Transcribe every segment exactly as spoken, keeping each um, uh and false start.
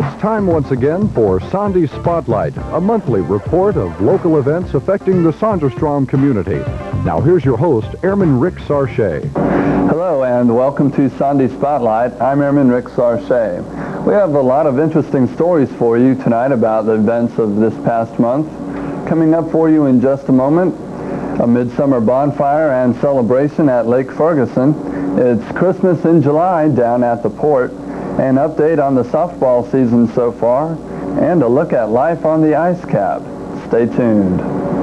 It's time once again for Sandy Spotlight, a monthly report of local events affecting the Sonderstrom community. Now here's your host, Airman Rick Sarche. Hello and welcome to Sandy Spotlight. I'm Airman Rick Sarche. We have a lot of interesting stories for you tonight about the events of this past month. Coming up for you in just a moment, a midsummer bonfire and celebration at Lake Ferguson. It's Christmas in July down at the port. An update on the softball season so far, and a look at life on the ice cap. Stay tuned.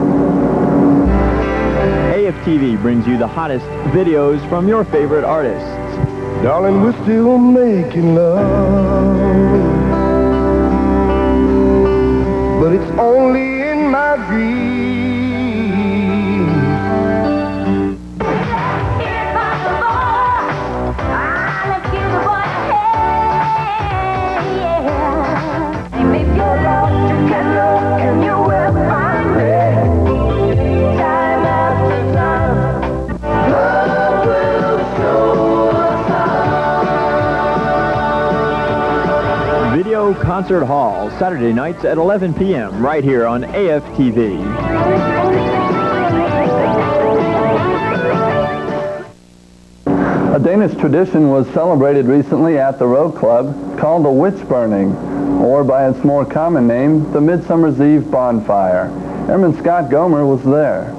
A F T V brings you the hottest videos from your favorite artists. Darling, we're still making love, but it's only in my dreams. Video Concert Hall, Saturday nights at eleven p m right here on A F T V. A Danish tradition was celebrated recently at the Row Club called the witch burning, or by its more common name, the Midsummer's Eve bonfire. Airman Scott Gomer was there.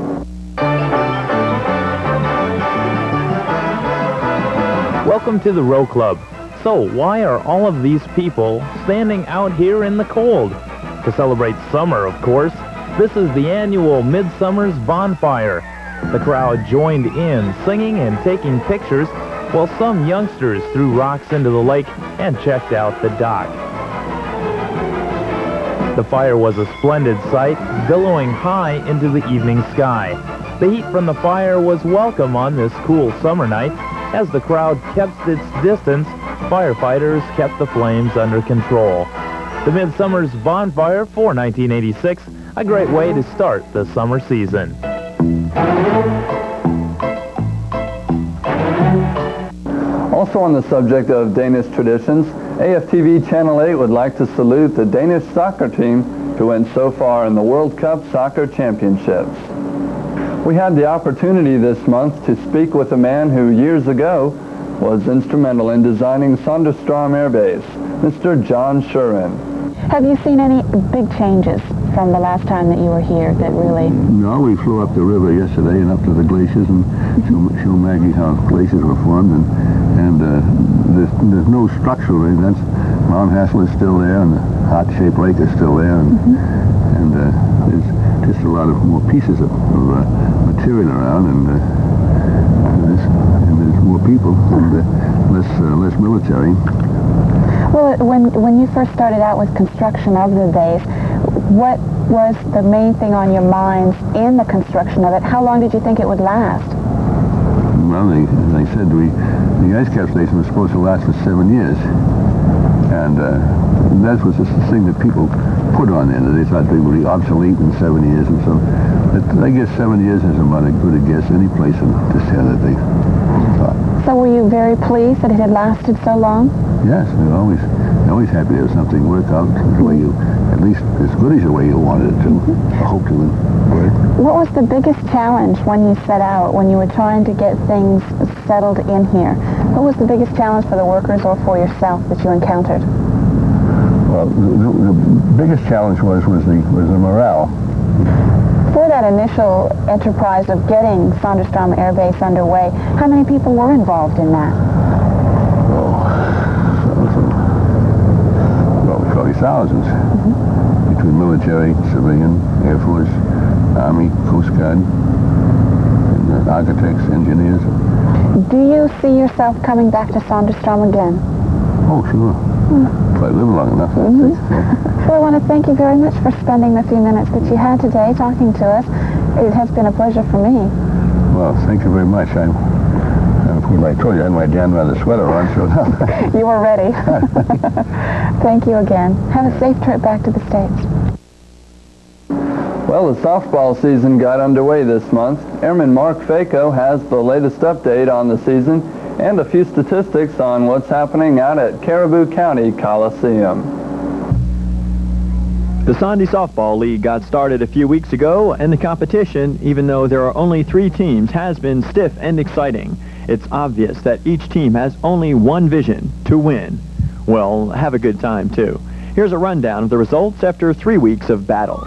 Welcome to the Row Club. So why are all of these people standing out here in the cold? To celebrate summer, of course. This is the annual Midsummer's Bonfire. The crowd joined in, singing and taking pictures, while some youngsters threw rocks into the lake and checked out the dock. The fire was a splendid sight, billowing high into the evening sky. The heat from the fire was welcome on this cool summer night. As the crowd kept its distance, firefighters kept the flames under control. The Midsummer's Bonfire for nineteen eighty-six, a great way to start the summer season. Also on the subject of Danish traditions, A F T V Channel eight would like to salute the Danish soccer team who went so far in the World Cup Soccer Championships. We had the opportunity this month to speak with a man who years ago was instrumental in designing Sonderstrom Air Base, Mister John Shuren. Have you seen any big changes from the last time that you were here that really... No, we flew up the river yesterday and up to the glaciers and show, show Maggie how glaciers were formed, and, and uh, there's, there's no structural events. Mount Hassel is still there, and the heart-shaped lake is still there, and, mm-hmm. and uh, there's just a lot of more pieces of, of uh, material around, and, uh, and, there's, and there's more people, and uh, less, uh, less military. Well, when, when you first started out with construction of the base, what was the main thing on your minds in the construction of it? How long did you think it would last? Well, they, as I said, we, the ice cap station was supposed to last for seven years. And uh, that was just the thing that people put on there. They thought they would be obsolete in seven years and so. But I guess seven years is about as good a guess any place in this town that they thought. So were you very pleased that it had lasted so long? Yes, we were always, always happy to have something work out the way you, at least as good as the way you wanted it to. Mm-hmm. I hope to work. What was the biggest challenge when you set out, when you were trying to get things settled in here? What was the biggest challenge for the workers or for yourself that you encountered? Well, the, the biggest challenge was, was, the, was the morale. For that initial enterprise of getting Sonderstrom Air Base underway, how many people were involved in that? Thousands, mm-hmm. between military, civilian, Air Force, Army, Coast Guard, and uh, architects, engineers. Do you see yourself coming back to Sonderstrom again? Oh, sure. Mm-hmm. If I live long enough. Mm-hmm. Yeah. Well, I want to thank you very much for spending the few minutes that you had today talking to us. It has been a pleasure for me. Well, thank you very much. I'm I told you I had my grandmother's sweater on, so... You were ready. Thank you again. Have a safe trip back to the States. Well, the softball season got underway this month. Airman Mark Faco has the latest update on the season and a few statistics on what's happening out at Caribou County Coliseum. The Sondy Softball League got started a few weeks ago, and the competition, even though there are only three teams, has been stiff and exciting. It's obvious that each team has only one vision: to win. Well, have a good time, too. Here's a rundown of the results after three weeks of battle.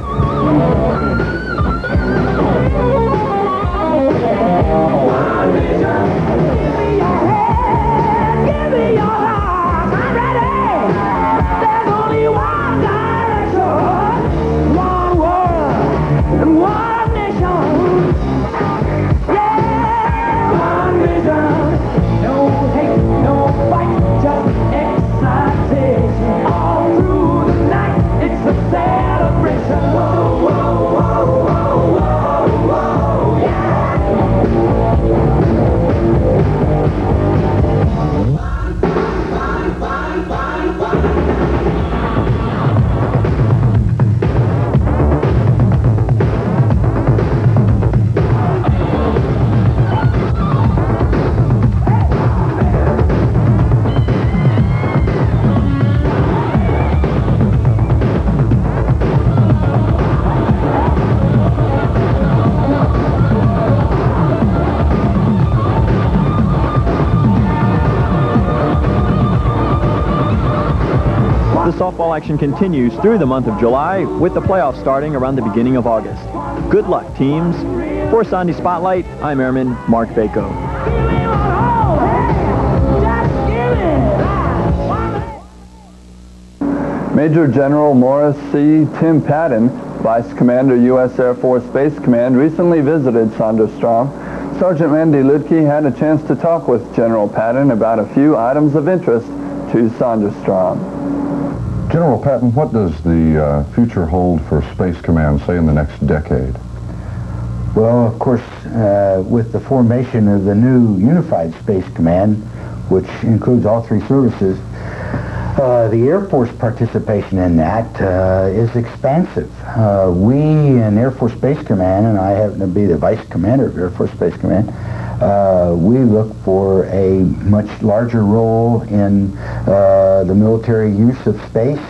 The softball action continues through the month of July, with the playoffs starting around the beginning of August. Good luck, teams. For Sondy Spotlight, I'm Airman Mark Bako. Major General Morris C. Tim Patton, Vice Commander, U S Air Force Base Command, recently visited Sonderstrom. Sergeant Randy Ludke had a chance to talk with General Patton about a few items of interest to Sonderstrom. General Patton, what does the uh, future hold for Space Command, say, in the next decade? Well, of course, uh, with the formation of the new Unified Space Command, which includes all three services, uh, the Air Force participation in that uh, is expansive. Uh, we in Air Force Space Command, and I happen to be the Vice Commander of Air Force Space Command, Uh, we look for a much larger role in uh, the military use of space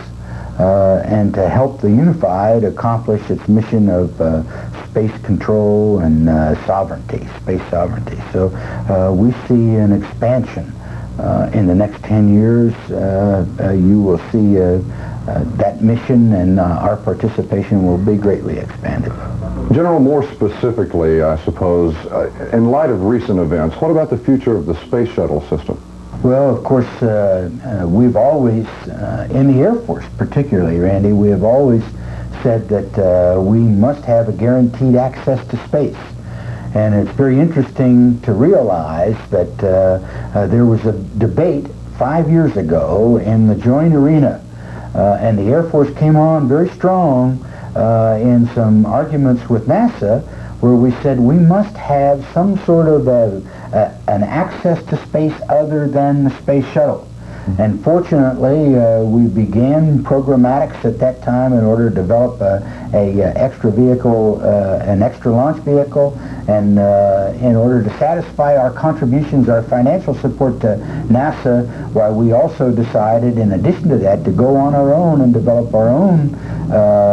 uh, and to help the Unified accomplish its mission of uh, space control and uh, sovereignty, space sovereignty. So uh, we see an expansion. Uh, in the next ten years, uh, uh, you will see uh, uh, that mission and uh, our participation will be greatly expanded. General, more specifically, I suppose, uh, in light of recent events, what about the future of the space shuttle system? Well, of course, uh, uh, we've always, uh, in the Air Force particularly, Randy, we have always said that uh, we must have a guaranteed access to space. And it's very interesting to realize that uh, uh, there was a debate five years ago in the Joint Arena, uh, and the Air Force came on very strong Uh, in some arguments with NASA, where we said we must have some sort of a, a, an access to space other than the space shuttle. Mm-hmm. And fortunately, uh, we began programmatics at that time in order to develop a, a, a extra vehicle, uh, an extra launch vehicle, and uh, in order to satisfy our contributions, our financial support to NASA, while we also decided, in addition to that, to go on our own and develop our own uh,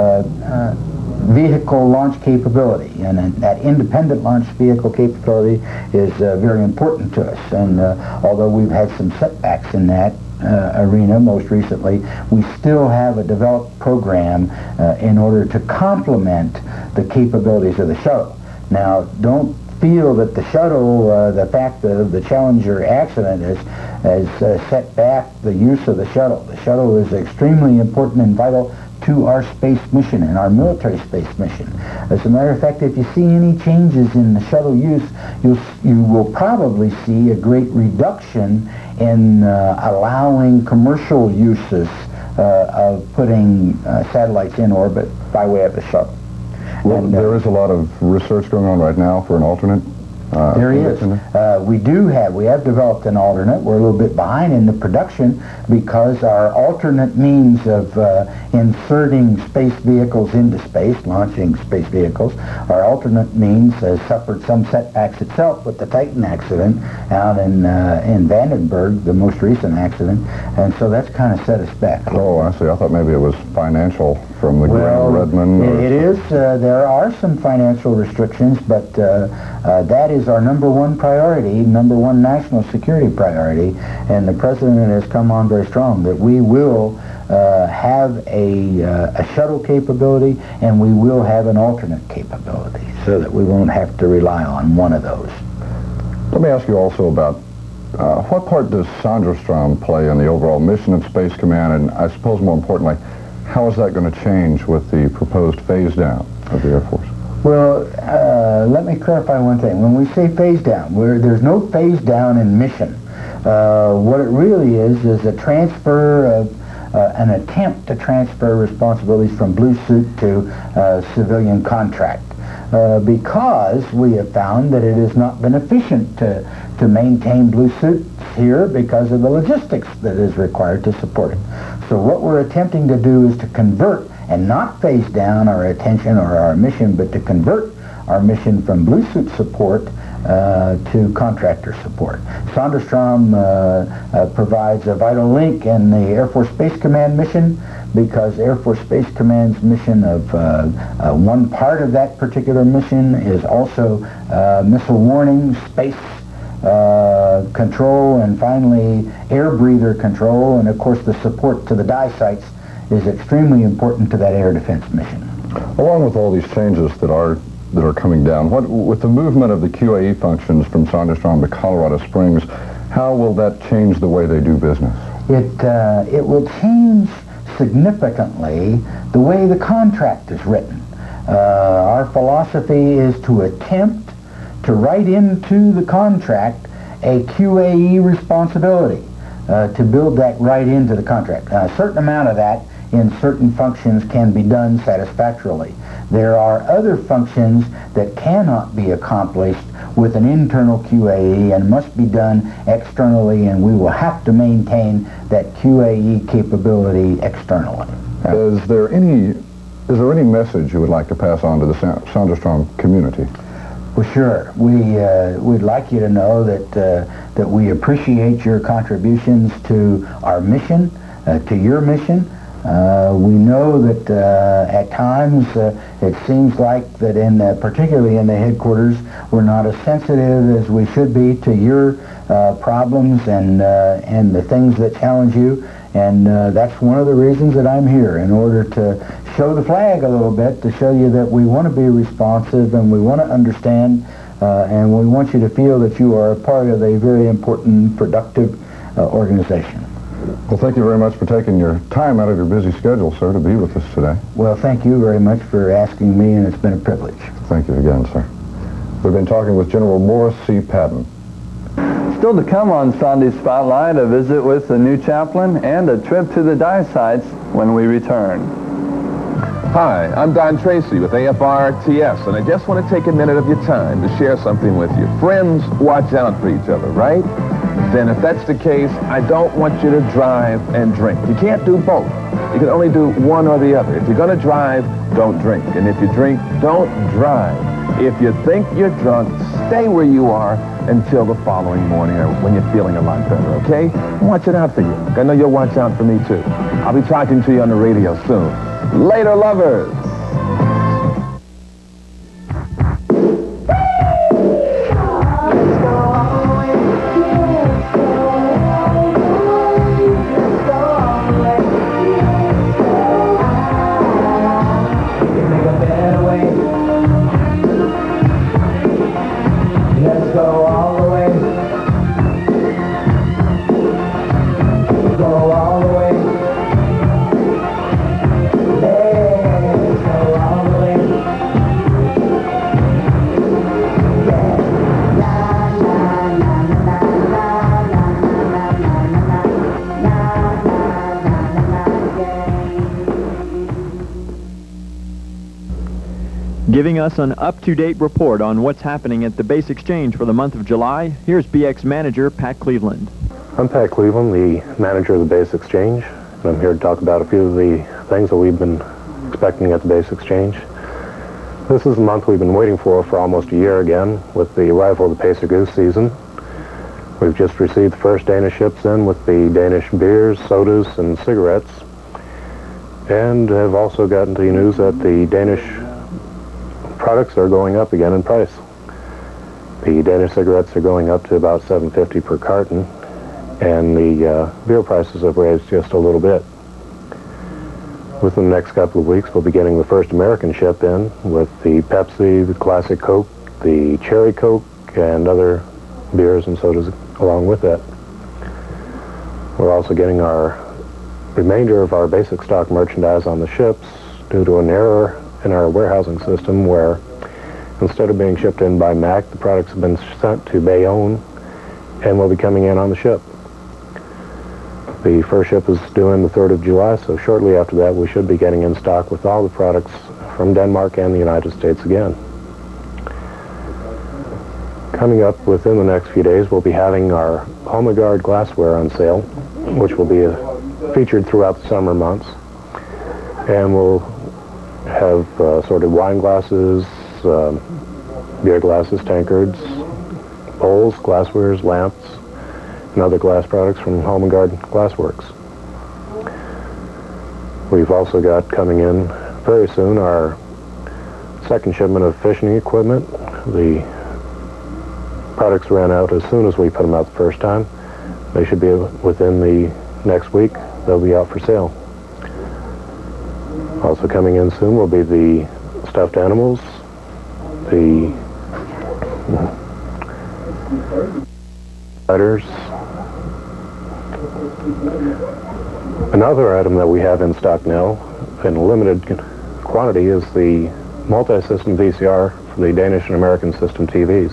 uh, vehicle launch capability. And uh, that independent launch vehicle capability is uh, very important to us. And uh, although we've had some setbacks in that uh, arena most recently, we still have a developed program uh, in order to complement the capabilities of the shuttle. Now, don't feel that the shuttle, uh, the fact of the Challenger accident has, has uh, set back the use of the shuttle. The shuttle is extremely important and vital to our space mission and our military space mission. As a matter of fact, if you see any changes in the shuttle use, you'll, you will probably see a great reduction in uh, allowing commercial uses uh, of putting uh, satellites in orbit by way of the shuttle. Well, and, uh, there is a lot of research going on right now for an alternate Uh, There he is. Uh, we do have, we have developed an alternate. We're a little bit behind in the production because our alternate means of uh, inserting space vehicles into space, launching space vehicles, our alternate means has suffered some setbacks itself with the Titan accident out in uh, in Vandenberg, the most recent accident, and so that's kind of set us back. Oh, I see. I thought maybe it was financial from the Well, Grand Redmond. it, or- it is. Uh, there are some financial restrictions, but uh, uh, that is our number one priority, number one national security priority, and the President has come on very strong that we will uh, have a, uh, a shuttle capability and we will have an alternate capability so that we won't have to rely on one of those. Let me ask you also about uh, what part does Sonderstrom play in the overall mission of Space Command, and I suppose more importantly, how is that going to change with the proposed phase down of the Air Force? Well, uh, let me clarify one thing. When we say phase down, we're, there's no phase down in mission. Uh, what it really is is a transfer of, uh, an attempt to transfer responsibilities from Blue Suit to uh, civilian contract. Uh, because we have found that it has not been efficient to, to maintain Blue Suits here because of the logistics that is required to support it. So what we're attempting to do is to convert and not phase down our attention or our mission, but to convert our mission from Blue Suit support uh, to contractor support. Sonderstrom uh, uh, provides a vital link in the Air Force Space Command mission because Air Force Space Command's mission of uh, uh, one part of that particular mission is also uh, missile warning, space uh, control, and finally air breather control, and of course the support to the die sites is extremely important to that air defense mission. Along with all these changes that are that are coming down, what with the movement of the Q A E functions from Sonderstrom to Colorado Springs, how will that change the way they do business? It uh, it will change significantly the way the contract is written. Uh, our philosophy is to attempt to write into the contract a Q A E responsibility, uh, to build that right into the contract. Now, a certain amount of that in certain functions can be done satisfactorily. There are other functions that cannot be accomplished with an internal Q A E and must be done externally, and we will have to maintain that Q A E capability externally. Is there any is there any message you would like to pass on to the Sonderstrom community? Well, sure. We uh, we'd like you to know that uh, that we appreciate your contributions to our mission, uh, to your mission. Uh, we know that uh, at times uh, it seems like that in uh, particularly in the headquarters we're not as sensitive as we should be to your uh, problems and uh, and the things that challenge you, and uh, that's one of the reasons that I'm here, in order to show the flag a little bit, to show you that we want to be responsive and we want to understand uh, and we want you to feel that you are a part of a very important, productive uh, organization. Well, thank you very much for taking your time out of your busy schedule, sir, to be with us today. Well, thank you very much for asking me, and it's been a privilege. Thank you again, sir. We've been talking with General Morris C. Patton. Still to come on Sunday Spotlight, a visit with the new chaplain and a trip to the die sites when we return. Hi, I'm Don Tracy with A F R T S, and I just want to take a minute of your time to share something with you. Friends watch out for each other, right? Then if that's the case, I don't want you to drive and drink. You can't do both. You can only do one or the other. If you're going to drive, don't drink. And if you drink, don't drive. If you think you're drunk, stay where you are until the following morning or when you're feeling a lot better, okay? I'm watching out for you. I know you'll watch out for me, too. I'll be talking to you on the radio soon. Later, lovers. Giving us an up-to-date report on what's happening at the Base Exchange for the month of July, here's B X manager Pat Cleveland. I'm Pat Cleveland, the manager of the Base Exchange, and I'm here to talk about a few of the things that we've been expecting at the Base Exchange. This is the month we've been waiting for for almost a year again, with the arrival of the Pacer Goose season. We've just received the first Danish ships in with the Danish beers, sodas, and cigarettes, and have also gotten the news that the Danish products are going up again in price. The Danish cigarettes are going up to about seven fifty per carton, and the uh, beer prices have raised just a little bit. Within the next couple of weeks, we'll be getting the first American ship in with the Pepsi, the Classic Coke, the Cherry Coke, and other beers and sodas along with that. We're also getting our remainder of our basic stock merchandise on the ships due to an error in our warehousing system where instead of being shipped in by Mack, the products have been sent to Bayonne and will be coming in on the ship. The first ship is due in the third of July, so shortly after that we should be getting in stock with all the products from Denmark and the United States again. Coming up within the next few days, we'll be having our Homegard glassware on sale, which will be uh, featured throughout the summer months. And we'll have uh, assorted wine glasses, uh, beer glasses, tankards, bowls, glasswares, lamps, and other glass products from Homegard Glassworks. We've also got coming in very soon our second shipment of fishing equipment. The products ran out as soon as we put them out the first time. They should be within the next week. They'll be out for sale. Also coming in soon will be the stuffed animals, the letters. Another item that we have in stock now in a limited quantity is the multi-system V C R for the Danish and American system T Vs.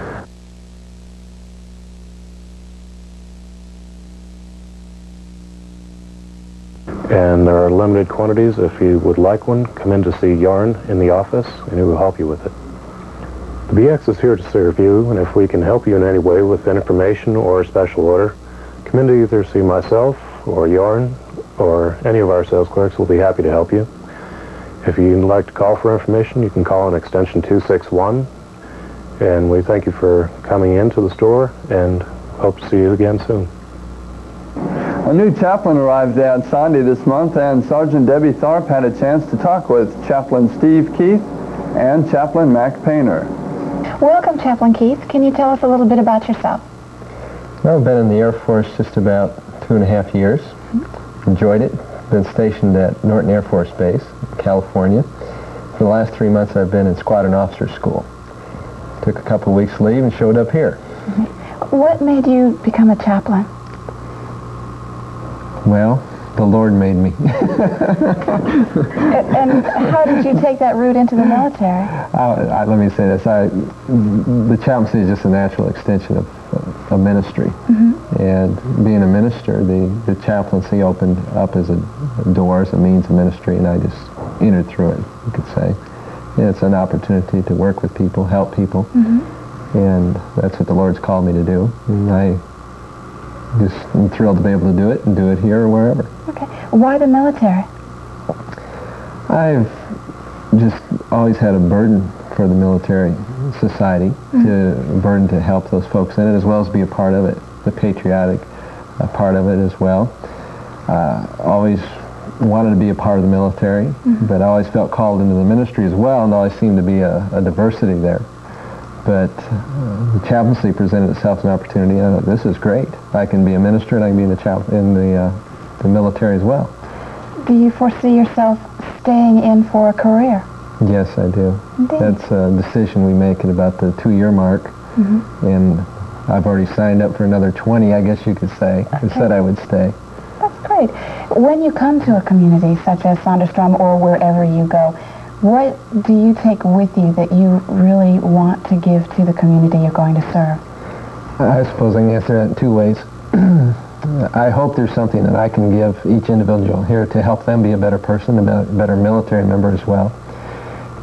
And there are limited quantities. If you would like one, come in to see Yarn in the office, and he will help you with it. The B X is here to serve you, and if we can help you in any way with information or a special order, come in to either see myself or Yarn or any of our sales clerks. We'll be happy to help you. If you'd like to call for information, you can call on extension two six one, and we thank you for coming into the store and hope to see you again soon. A new chaplain arrived at Sandy this month, and Sergeant Debbie Tharp had a chance to talk with Chaplain Steve Keith and Chaplain Mac Painter. Welcome, Chaplain Keith. Can you tell us a little bit about yourself? Well, I've been in the Air Force just about two and a half years. Mm-hmm. Enjoyed it. Been stationed at Norton Air Force Base, California. For the last three months I've been in Squadron Officer School. Took a couple of weeks leave and showed up here. Mm-hmm. What made you become a chaplain? Well, the Lord made me. And how did you take that route into the military? I, I, let me say this. I, the chaplaincy is just a natural extension of a ministry. Mm-hmm. And being a minister, the, the chaplaincy opened up as a, a door, as a means of ministry, and I just entered through it, you could say. And it's an opportunity to work with people, help people, mm-hmm. and that's what the Lord's called me to do. And I just am thrilled to be able to do it and do it here or wherever. Okay. Why the military? I've just always had a burden for the military society, mm-hmm. to a burden to help those folks in it as well as be a part of it, the patriotic uh, part of it as well. Uh, always wanted to be a part of the military, mm-hmm. but I always felt called into the ministry as well, and always seemed to be a, a diversity there. But uh, the chaplaincy presented itself as an opportunity. I thought, this is great. I can be a minister and I can be in the chap in the uh, the military as well. Do you foresee yourself staying in for a career? Yes, I do. Indeed. That's a decision we make at about the two-year mark, mm-hmm. and I've already signed up for another twenty, I guess you could say, okay. and said I would stay. That's great. When you come to a community such as Sandöstrom or wherever you go, what do you take with you that you really want to give to the community you're going to serve? I suppose I can answer that in two ways. I hope there's something that I can give each individual here to help them be a better person, a better military member as well.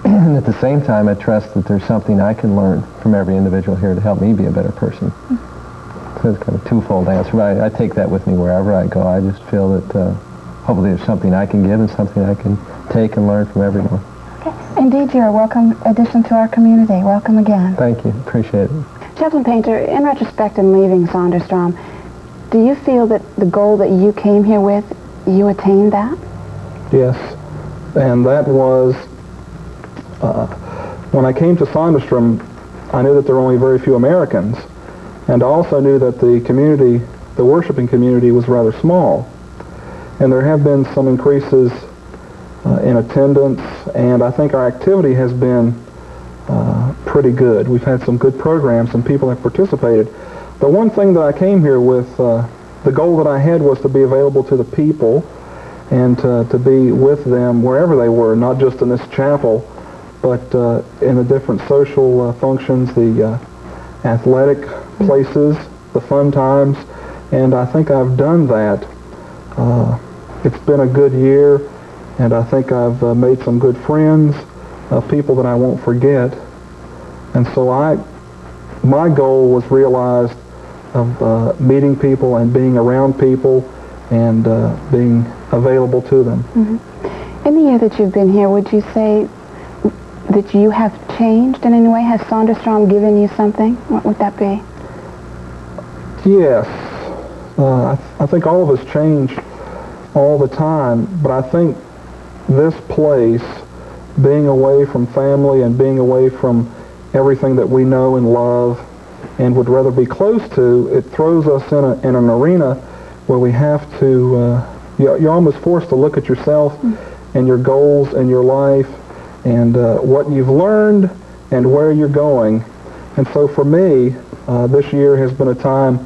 And at the same time, I trust that there's something I can learn from every individual here to help me be a better person. So it's kind of a twofold answer, but I, I take that with me wherever I go. I just feel that uh, hopefully there's something I can give and something I can take and learn from everyone. Okay. Indeed, you're a welcome addition to our community. Welcome again. Thank you. Appreciate it. Chaplain Painter, in retrospect in leaving Sonderstrom, do you feel that the goal that you came here with, you attained that? Yes, and that was, uh, when I came to Sonderstrom, I knew that there were only very few Americans, and I also knew that the community, the worshiping community, was rather small. And there have been some increases uh, in attendance, and I think our activity has been uh, pretty good. We've had some good programs, and people have participated. The one thing that I came here with, uh, the goal that I had was to be available to the people and to, to be with them wherever they were, not just in this chapel, but uh, in the different social uh, functions, the uh, athletic places, the fun times, and I think I've done that. Uh, it's been a good year, and I think I've uh, made some good friends, uh, people that I won't forget, and so I, my goal was realized of uh, meeting people and being around people and uh, being available to them. Mm-hmm. In the year that you've been here, would you say that you have changed in any way? Has Sonderstrom given you something? What would that be? Yes. Uh, I, th I think all of us change all the time, but I think this place, being away from family and being away from everything that we know and love and would rather be close to, it throws us in, a, in an arena where we have to, uh, you're, you're almost forced to look at yourself mm-hmm. and your goals and your life and uh, what you've learned and where you're going. And so for me, uh, this year has been a time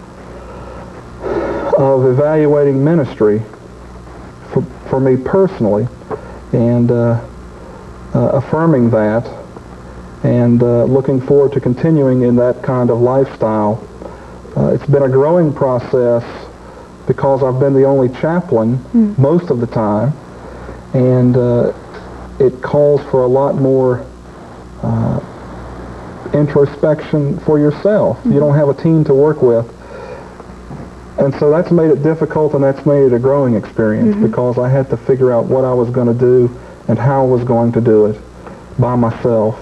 of evaluating ministry for, for me personally and uh, uh, affirming that and uh, looking forward to continuing in that kind of lifestyle. Uh, it's been a growing process because I've been the only chaplain mm. most of the time, and uh, it calls for a lot more uh, introspection for yourself. Mm-hmm. You don't have a team to work with, and so that's made it difficult, and that's made it a growing experience mm-hmm. because I had to figure out what I was going to do and how I was going to do it by myself.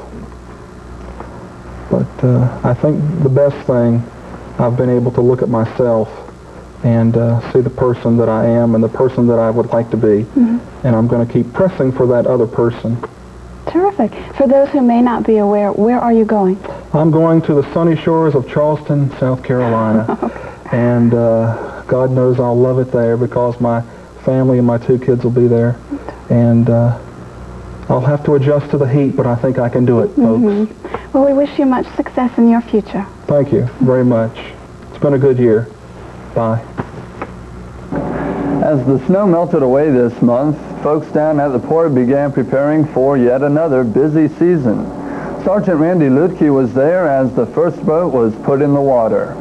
But uh, I think the best thing, I've been able to look at myself and uh, see the person that I am and the person that I would like to be. Mm-hmm. And I'm going to keep pressing for that other person. Terrific. For those who may not be aware, where are you going? I'm going to the sunny shores of Charleston, South Carolina. Okay. And uh, God knows I'll love it there because my family and my two kids will be there. And uh, I'll have to adjust to the heat, but I think I can do it, folks. Mm-hmm. Well, we wish you much success in your future. Thank you very much. It's been a good year. Bye. As the snow melted away this month, folks down at the port began preparing for yet another busy season. Sergeant Randy Lutke was there as the first boat was put in the water.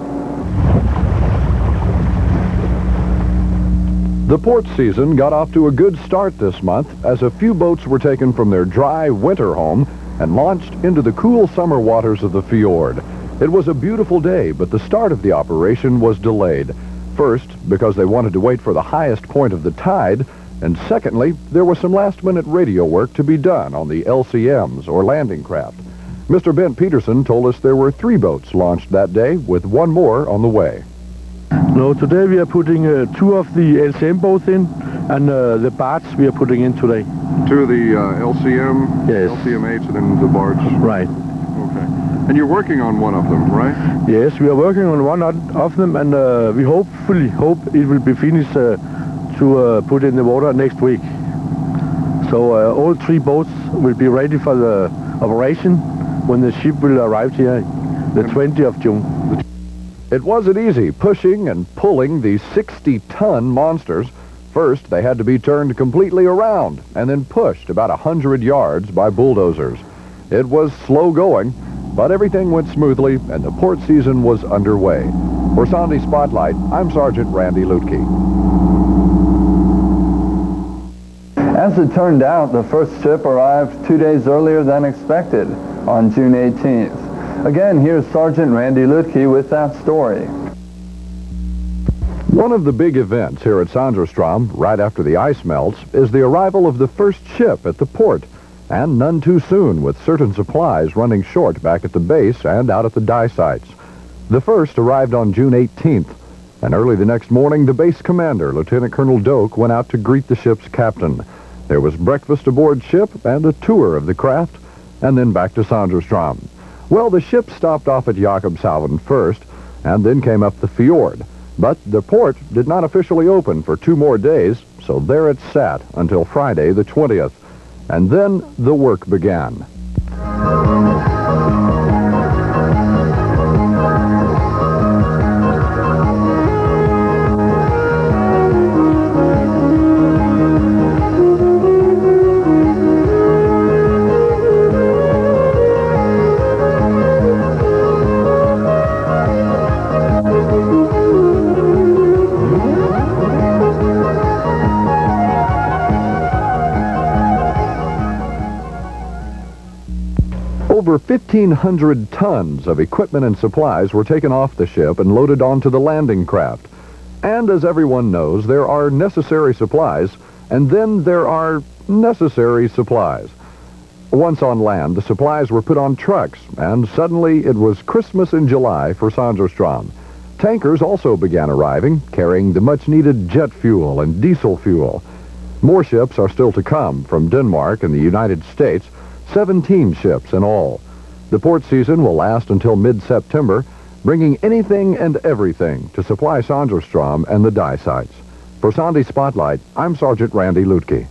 The port season got off to a good start this month as a few boats were taken from their dry winter home and launched into the cool summer waters of the fjord. It was a beautiful day, but the start of the operation was delayed. First, because they wanted to wait for the highest point of the tide, and secondly, there was some last-minute radio work to be done on the L C Ms, or landing craft. Mister Bent Peterson told us there were three boats launched that day, with one more on the way. No, today we are putting uh, two of the L C M boats in, and uh, the barge we are putting in today. Two of the uh, L C M, yes. L C M H, and then the barge? Right. Okay. And you're working on one of them, right? Yes, we are working on one of them, and uh, we hopefully hope it will be finished uh, to uh, put in the water next week. So uh, all three boats will be ready for the operation when the ship will arrive here, the twentieth of June. It wasn't easy pushing and pulling these sixty-ton monsters. First, they had to be turned completely around and then pushed about a hundred yards by bulldozers. It was slow going, but everything went smoothly and the port season was underway. For Sunday Spotlight, I'm Sergeant Randy Lutke. As it turned out, the first ship arrived two days earlier than expected, on June eighteenth. Again, here's Sergeant Randy Lutke with that story. One of the big events here at Sandrestrom, right after the ice melts, is the arrival of the first ship at the port, and none too soon, with certain supplies running short back at the base and out at the die sites. The first arrived on June eighteenth, and early the next morning, the base commander, Lieutenant Colonel Doak, went out to greet the ship's captain. There was breakfast aboard ship and a tour of the craft, and then back to Sandrestrom. Well, the ship stopped off at Jakobshavn first, and then came up the fjord. But the port did not officially open for two more days, so there it sat until Friday the twentieth. And then the work began. Over fifteen hundred tons of equipment and supplies were taken off the ship and loaded onto the landing craft. And as everyone knows, there are necessary supplies, and then there are necessary supplies. Once on land, the supplies were put on trucks, and suddenly it was Christmas in July for Sandrestrom. Tankers also began arriving, carrying the much-needed jet fuel and diesel fuel. More ships are still to come from Denmark and the United States, seventeen ships in all. The port season will last until mid-September, bringing anything and everything to supply Sandrestrom and the die sites. For Sandy Spotlight, I'm Sergeant Randy Lutke.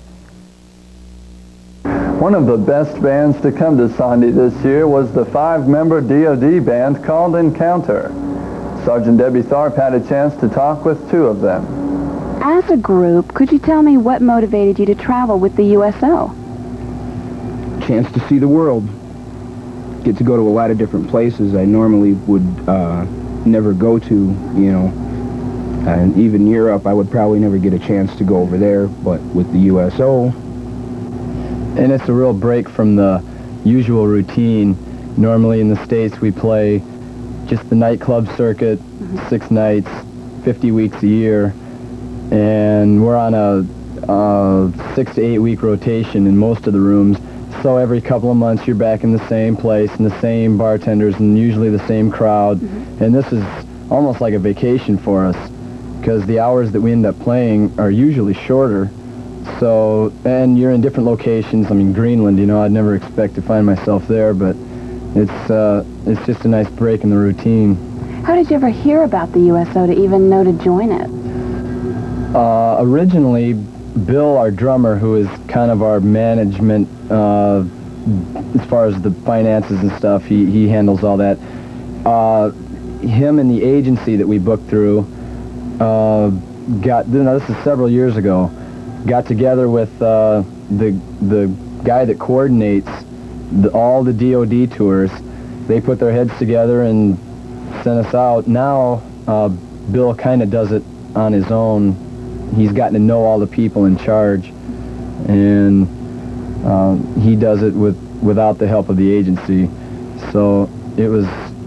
One of the best bands to come to Sandy this year was the five-member D O D band called Encounter. Sergeant Debbie Tharp had a chance to talk with two of them. As a group, could you tell me what motivated you to travel with the U S O? Chance to see the world. Get to go to a lot of different places I normally would uh, never go to, you know. And even Europe, I would probably never get a chance to go over there, but with the U S O. And it's a real break from the usual routine. Normally in the States we play just the nightclub circuit, mm-hmm. six nights, fifty weeks a year, and we're on a, a six to eight week rotation in most of the rooms. So every couple of months you're back in the same place and the same bartenders and usually the same crowd. Mm-hmm. And this is almost like a vacation for us because the hours that we end up playing are usually shorter. So, and you're in different locations. I mean, Greenland, you know, I'd never expect to find myself there, but it's, uh, it's just a nice break in the routine. How did you ever hear about the U S O to even know to join it? Uh, originally, Bill, our drummer, who is kind of our management, uh, as far as the finances and stuff, he, he handles all that. Uh, him and the agency that we booked through uh, got, you know, this is several years ago, got together with uh, the, the guy that coordinates the, all the D O D tours. They put their heads together and sent us out. Now, uh, Bill kind of does it on his own. He's gotten to know all the people in charge, and uh, he does it with without the help of the agency. So it was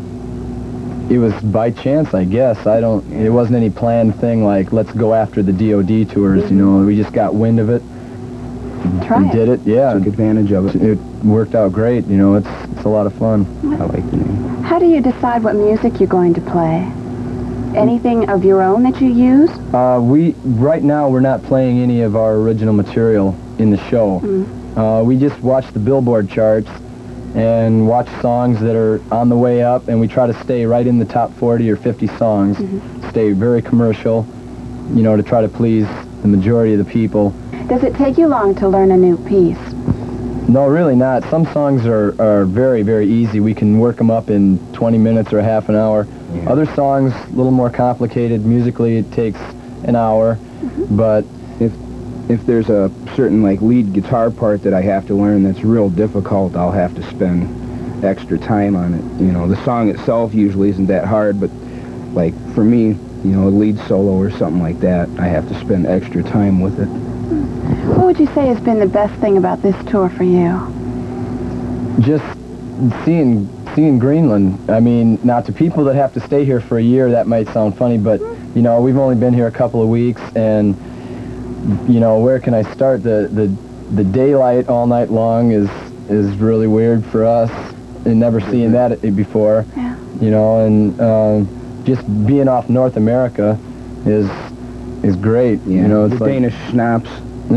it was by chance, I guess. I don't. It wasn't any planned thing like let's go after the D O D tours. You know, we just got wind of it. Try we it. did it. Yeah, took advantage of it. It worked out great. You know, it's it's a lot of fun. I like the name. How do you decide what music you're going to play? Anything of your own that you use? Uh, we right now we're not playing any of our original material in the show. Mm. Uh, we just watch the Billboard charts and watch songs that are on the way up, and we try to stay right in the top forty or fifty songs. Mm-hmm. Stay very commercial, you know, to try to please the majority of the people. Does it take you long to learn a new piece? No, really not. Some songs are, are very, very easy. We can work them up in twenty minutes or half an hour. Yeah. Other songs, a little more complicated. Musically, it takes an hour. Mm-hmm. But if if there's a certain like lead guitar part that I have to learn that's real difficult, I'll have to spend extra time on it. You know, the song itself usually isn't that hard, but like for me, you know, a lead solo or something like that, I have to spend extra time with it. What would you say has been the best thing about this tour for you? Just seeing seeing Greenland. I mean, now to people that have to stay here for a year, that might sound funny, but, you know, we've only been here a couple of weeks, and, you know, where can I start? The, the, the daylight all night long is, is really weird for us, and never seeing that before. Yeah. You know, and um, just being off North America is is great. Yeah, you know, it's the like, Danish schnapps.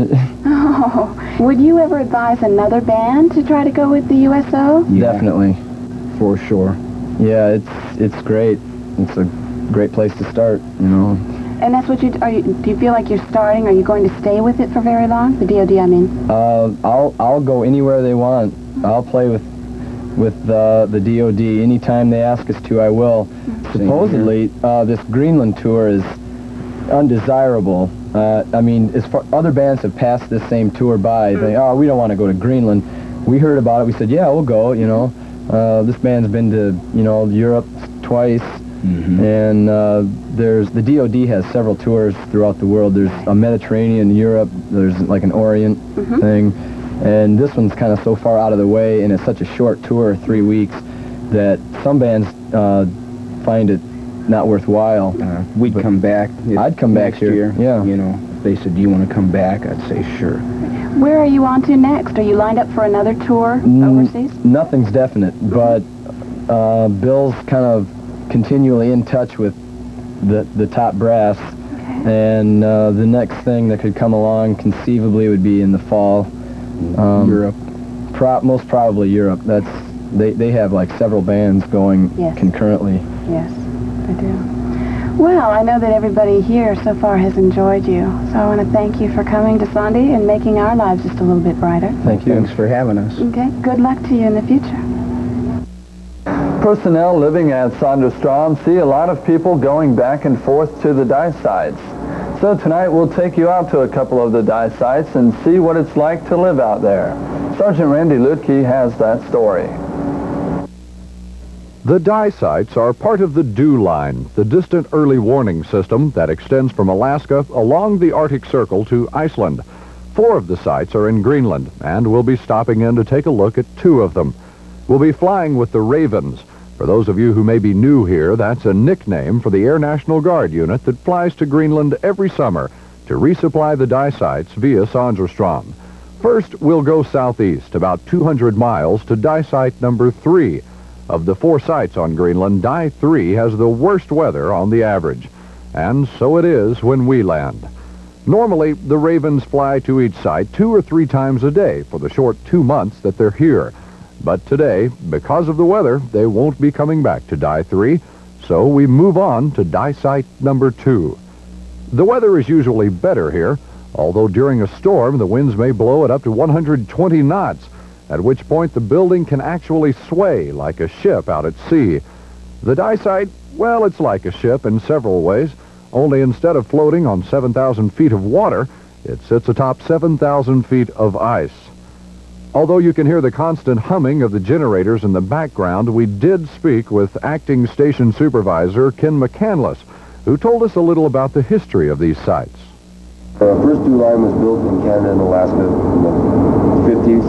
Oh, would you ever advise another band to try to go with the U S O? Yeah. Definitely, for sure. Yeah, it's it's great. It's a great place to start. You know. And that's what you, are you, do you feel like you're starting? Are you going to stay with it for very long? The D O D, I mean. Uh, I'll I'll go anywhere they want. I'll play with with uh, the D O D anytime they ask us to. I will. Mm-hmm. Supposedly, uh, this Greenland tour is undesirable. Uh, I mean, as far other bands have passed this same tour by, they oh we don't want to go to Greenland. We heard about it. We said yeah we'll go. You know, uh, this band's been to you know Europe twice. Mm-hmm. And uh, there's the D O D has several tours throughout the world. There's a Mediterranean, Europe. There's like an Orient mm-hmm. thing, and this one's kind of so far out of the way, and it's such a short tour, three weeks, that some bands uh, find it not worthwhile. Uh, we'd but come back. I'd come back next here. year. Yeah. You know, if they said, "Do you want to come back?" I'd say, "Sure." Where are you on to next? Are you lined up for another tour mm, overseas? Nothing's definite, but uh, Bill's kind of continually in touch with the the top brass, okay. and uh, the next thing that could come along conceivably would be in the fall. Um, Europe, pro most probably Europe. That's they they have like several bands going yes. concurrently. Yes, they do. Well, I know that everybody here so far has enjoyed you, so I want to thank you for coming to Sandy and making our lives just a little bit brighter. Thank you. Thanks for having us. Okay. Good luck to you in the future. Personnel living at Sandöstrom see a lot of people going back and forth to the dive sites. So tonight we'll take you out to a couple of the dive sites and see what it's like to live out there. Sergeant Randy Lutke has that story. The dive sites are part of the DEW Line, the distant early warning system that extends from Alaska along the Arctic Circle to Iceland. Four of the sites are in Greenland, and we'll be stopping in to take a look at two of them. We'll be flying with the Ravens. For those of you who may be new here, that's a nickname for the Air National Guard unit that flies to Greenland every summer to resupply the dive sites via Sandöstrom. First, we'll go southeast about two hundred miles to dive site number three. Of the four sites on Greenland, dive three has the worst weather on the average. And so it is when we land. Normally, the Ravens fly to each site two or three times a day for the short two months that they're here. But today, because of the weather, they won't be coming back to dive three, so we move on to dive site number two. The weather is usually better here, although during a storm, the winds may blow at up to one hundred twenty knots, at which point the building can actually sway like a ship out at sea. The dive site, well, it's like a ship in several ways, only instead of floating on seven thousand feet of water, it sits atop seven thousand feet of ice. Although you can hear the constant humming of the generators in the background, we did speak with acting station supervisor Ken McCandless, who told us a little about the history of these sites. The first DEW Line was built in Canada and Alaska in the fifties,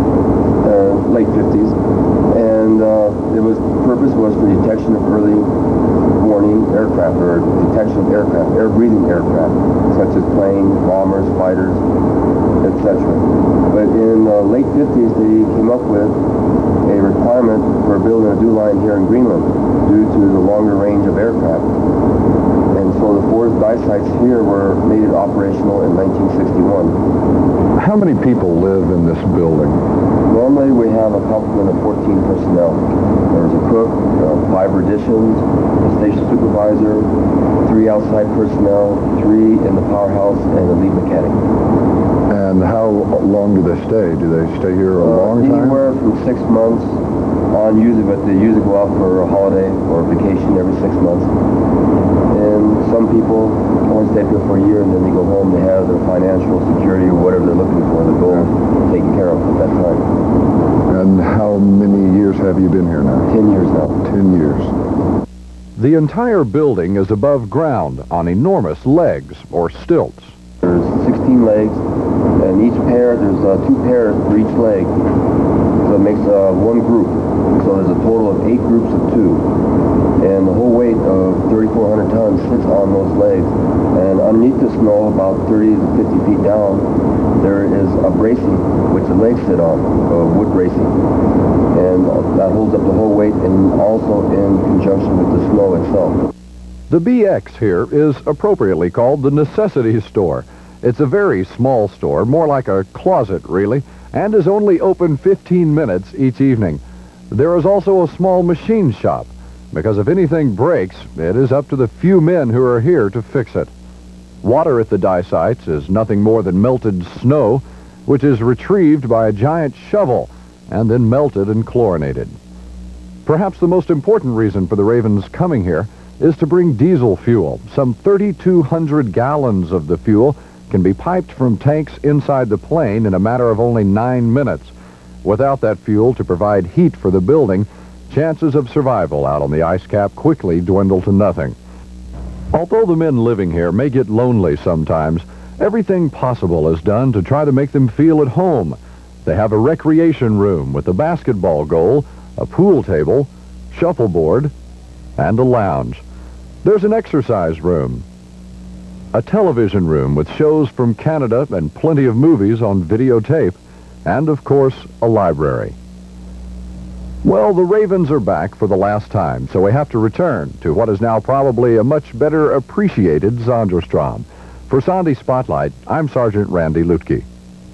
uh, late fifties, and uh, it was purpose was for detection of early warning aircraft or detection of aircraft, air-breathing aircraft, such as planes, bombers, fighters, et cetera. But in the late fifties, they came up with a requirement for building a DEW Line here in Greenland due to the longer range of aircraft. And so the four dive sites here were made operational in nineteen sixty-one. How many people live in this building? Normally we have a complement of fourteen personnel. There's a cook, uh, five additions, a station supervisor, three outside personnel, three in the powerhouse, and a lead mechanic. And how long do they stay? Do they stay here a uh, long time? Anywhere from six months on usually, but they usually go out for a holiday or vacation every six months. And some people only stay here for a year and then they go home. They have their financial security or whatever they're looking for, the goal taken care of at that time. And how many years have you been here now? Ten years now. Ten years. The entire building is above ground on enormous legs or stilts. There's sixteen legs And each pair, there's uh, two pairs for each leg. So it makes uh, one group. So there's a total of eight groups of two. And the whole weight of thirty-four hundred tons sits on those legs. And underneath the snow, about thirty to fifty feet down, there is a bracing, which the legs sit on, a wood bracing. And that holds up the whole weight, and also in conjunction with the snow itself. The B X here is appropriately called the Necessity Store. It's a very small store, more like a closet, really, and is only open fifteen minutes each evening. There is also a small machine shop, because if anything breaks, it is up to the few men who are here to fix it. Water at the die sites is nothing more than melted snow, which is retrieved by a giant shovel and then melted and chlorinated. Perhaps the most important reason for the Ravens coming here is to bring diesel fuel. Some thirty-two hundred gallons of the fuel can be piped from tanks inside the plane in a matter of only nine minutes. Without that fuel to provide heat for the building, chances of survival out on the ice cap quickly dwindle to nothing. Although the men living here may get lonely sometimes, everything possible is done to try to make them feel at home. They have a recreation room with a basketball goal, a pool table, shuffleboard, and a lounge. There's an exercise room, a television room with shows from Canada and plenty of movies on videotape, and, of course, a library. Well, the Ravens are back for the last time, so we have to return to what is now probably a much better appreciated Zonderstrom. For Sandy Spotlight, I'm Sergeant Randy Lutke.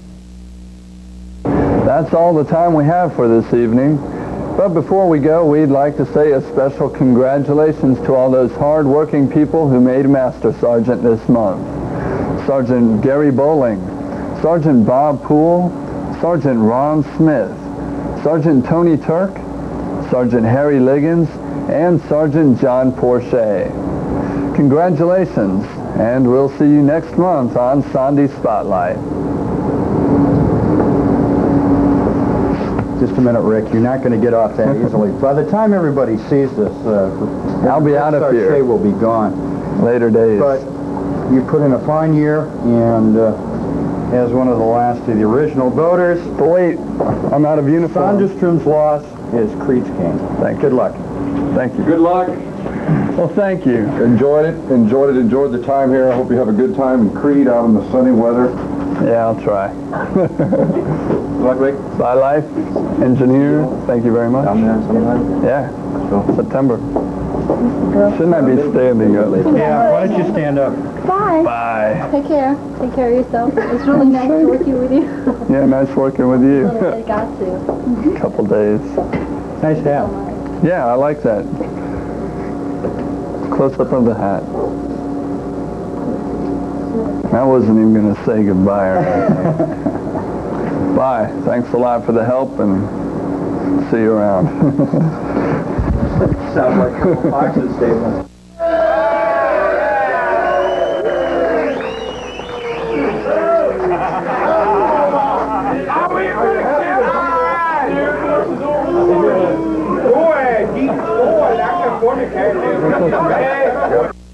That's all the time we have for this evening. But before we go, we'd like to say a special congratulations to all those hard-working people who made Master Sergeant this month. Sergeant Gary Bowling, Sergeant Bob Poole, Sergeant Ron Smith, Sergeant Tony Turk, Sergeant Harry Liggins, and Sergeant John Porche. Congratulations, and we'll see you next month on Sandy Spotlight. Just a minute, Rick. You're not going to get off that easily. By the time everybody sees this, uh, I'll be out of here. will be gone. Later days. But you put in a fine year, and uh, as one of the last of the original voters. But wait, I'm out of uniform. Sonderstrom's loss is Creed's gain. Thank you. Good luck. Thank you. Good luck. Well, thank you. Enjoyed it. Enjoyed it. Enjoyed the time here. I hope you have a good time in Creed out in the sunny weather. Yeah, I'll try. Good luck, Rick. Bye, Life. Engineer, thank you very much. Down there sometime? Yeah, September. Shouldn't I be standing up? Yeah, why don't you stand up? Bye. Bye. Take care. Take care of yourself. It's really nice working with you. Yeah, nice working with you. I got to. Couple days. Nice hat. Yeah, I like that. Close up of the hat. I wasn't even going to say goodbye or anything. Bye. Thanks a lot for the help, and see you around. Sounds like a boxing statement. Boy, boy, that's a fornicator.